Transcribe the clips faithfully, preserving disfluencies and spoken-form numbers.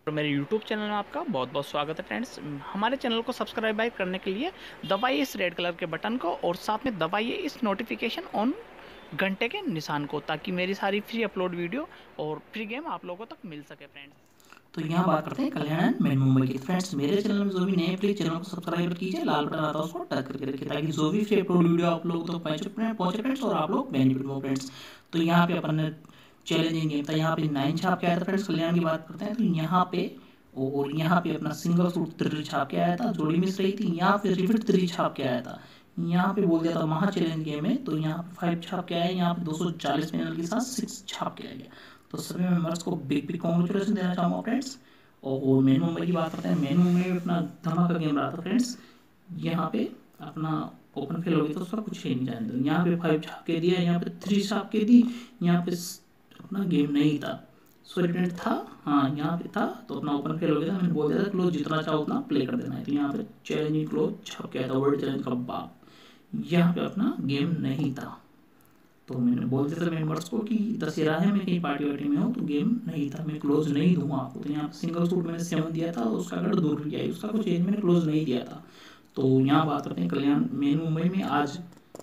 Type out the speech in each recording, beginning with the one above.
और मेरे YouTube channel में आपका बहुत बहुत स्वागत है फ्रेंड्स। हमारे चैनल को सब्सक्राइब करने के लिए दबाइए इस रेड कलर के बटन को और साथ में दबाइए इस नोटिफिकेशन ऑन घंटे के निशान को, ताकि मेरी सारी फ्री अपलोड वीडियो और फ्री गेम आप लोगों तक मिल सके फ्रेंड्स। तो यहाँ बात करते हैं कल्याण मेन मुंबई की। फ्रेंड्स, मेरे चैनल में जो भी नए प्लीज चैनल को सब्सक्राइब कीजिए, लाल बटन आता है उसको टच करके रखिए, ताकि जो भी फ्री अपलोड वीडियो आप लोगों तक पहुंचे फ्रेंड्स और आप लोग बेनिफिट हो फ्रेंड्स। तो यहाँ पे अपन ने चैलेंजिंग गेम था, यहाँ पे नाइन छाप के आया था फ्रेंड्स। कल्याण की बात करते हैं तो यहाँ पे और यहाँ पे अपना सिंगल सूट थ्री छाप के आया था, जोड़ी मिस रही थी। यहाँ पे रिपीट थ्री छाप के आया था। यहाँ पे बोल दिया था महा चैलेंज गेम है, तो यहाँ पे फाइव छाप के आया। यहाँ पे दो सौ चालीस पैनल के साथ सिक्स छाप के आया। तो सभी मेंबर्स को बिग बिग कॉन्ग्रेचुलेसन देना चाहूँगा फ्रेंड्स। और मेन मुंबई की बात करते हैं। मेन मुंबई में अपना धमाका गेम रहा था फ्रेंड्स। यहाँ पे अपना ओपन फेल हो गया तो उसका कुछ ही नहीं जानते। यहाँ पे फाइव छाप के दिया, यहाँ पे थ्री छाप के दी। यहाँ पे अपना गेम नहीं था, सॉरी फ्रेंड था, हाँ यहाँ पे था, तो अपना ओपन फेल हो गया था। मैंने बोल दिया था क्लोज जितना चाहो उतना प्ले कर देना है। तो यहाँ पे चैलेंजिंग क्लोज छप गया था, वर्ल्ड चैलेंज का बाप। यहाँ पे अपना गेम नहीं था, तो मैंने बोल दिया था मेंबर्स को कि दशहरा है, मैं कहीं पार्टी वार्टी में हूँ, तो गेम नहीं था, मैं क्लोज नहीं दूंगा आपको। तो यहाँ सिंगल सूट मैंने सेवन दिया था, उसका अगर दो रुपया आई, उसका कुछ एज मैंने क्लोज नहीं दिया था। तो यहाँ बात करते हैं कल्याण मेन मुंबई में। आज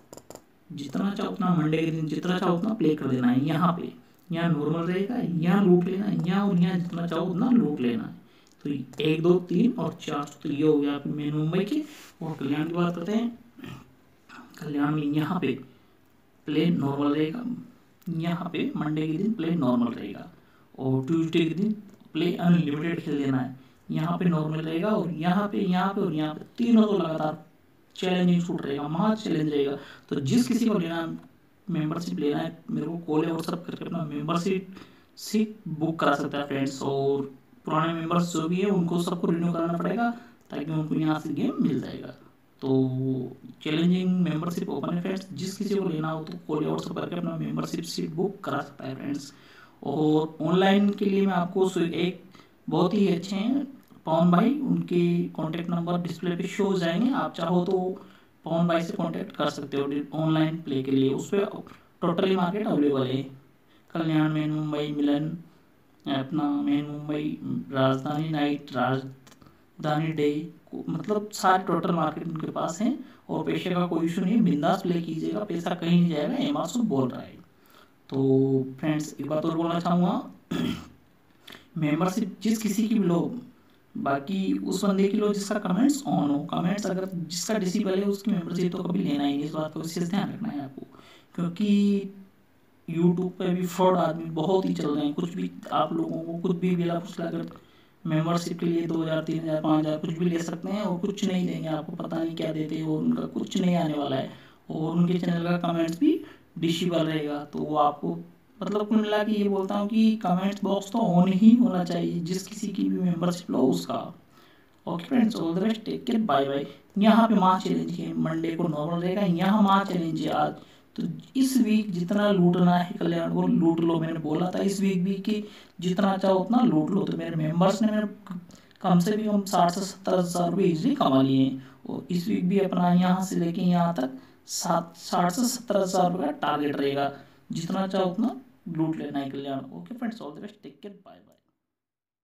जितना चाहो उतना मंडे के दिन जितना चाहो उतना प्ले कर देना है। यहाँ पे यहाँ नॉर्मल रहेगा, यहाँ लूट लेना है, यहाँ और यहाँ जितना चाहो उतना लूट लेना है। तो एक दो तीन और चार, तो ये हो गया मेन मुंबई की। और कल्याण की बात करते हैं। कल्याण में यहाँ पे प्ले नॉर्मल रहेगा, यहाँ पे मंडे के दिन प्ले नॉर्मल रहेगा और ट्यूसडे के दिन प्ले अनलिमिटेड खेल देना है। यहाँ पे नॉर्मल रहेगा और यहाँ पे यहाँ पे और यहाँ पे तीनों को लगातार चैलेंजिंग शूट रहेगा, महा चैलेंज रहेगा। तो जिस किसी को लेना मेंबरशिप लेना है, मेरे को कॉल या व्हाट्सअप करके अपना मेंबरशिप सीट बुक करा सकता है फ्रेंड्स। और पुराने मेंबर्स जो भी है उनको सबको रिन्यू कराना पड़ेगा, ताकि उनको यहाँ से गेम मिल जाएगा। तो चैलेंजिंग मेंबरशिप ओपन है फ्रेंड्स, जिस किसी को लेना हो तो कॉल या व्हाट्सअप करके अपना मेंबरशिप सीट बुक करा सकता है फ्रेंड्स। और ऑनलाइन के लिए मैं आपको एक बहुत ही अच्छे हैं पवन भाई, उनके कॉन्टैक्ट नंबर डिस्प्ले पे शो हो जाएंगे। आप चाहो तो पवन भाई से कॉन्टैक्ट कर सकते हो ऑनलाइन प्ले के लिए। उस पर टोटली मार्केट अवेलेबल है। कल्याण मेन मुंबई मिलन, अपना मेन मुंबई राजधानी नाइट, राजधानी डे, मतलब सारे टोटल मार्केट उनके पास हैं। और पैसे का कोई इशू नहीं, बिंदास प्ले कीजिएगा, पैसा कहीं नहीं जाएगा, एमासो बोल रहा है। तो फ्रेंड्स एक बात और बोलना चाहूँगा, मेंबरशिप जिस किसी की भी लो, बाकी उस बंदे की लो जिसका कमेंट्स ऑन हो। कमेंट्स अगर जिसका डिसेबल है उसकी मेंबरशिप तो कभी लेना ही नहीं। इस बात को विशेष ध्यान रखना है आपको, क्योंकि यूट्यूब पे भी फ्रॉड आदमी बहुत ही चल रहे हैं। कुछ भी आप लोगों को कुछ भी बिला फुसला कर मेंबरशिप के लिए दो हज़ार तीन हज़ार पाँच हज़ार कुछ भी ले सकते हैं और कुछ नहीं देंगे आपको, पता नहीं क्या देते हैं, और उनका कुछ नहीं आने वाला है। और उनके चैनल का कमेंट्स भी डिसेबल रहेगा। तो वो आपको मतलब कुल मिला के ये बोलता हूँ कि कमेंट्स बॉक्स तो ऑन ही होना चाहिए, जिस किसी की भी मेंबरशिप लो उसका। Okay friends, all the best, take care, bye bye. यहाँ पे माँ चैलेंज है, मंडे को नॉर्मल रहेगा, यहाँ माँ चैलेंज है आज। तो इस वीक जितना लूटना है कल्याण को लूट लो। मैंने बोला था इस वीक भी कि जितना चाहो उतना लूट लो। तो मेरे मेंबर्स ने मेरे कम से भी हम साठ से सत्तर हज़ार रुपये ईजिली कमा लिए हैं। और इस वीक भी अपना यहाँ से लेके यहाँ तक सात साठ से सत्तर हज़ार रुपये का टारगेट रहेगा। जितना चाहो उतना लूट लेना है कल्याण। Okay friends, all the best, take care, bye bye.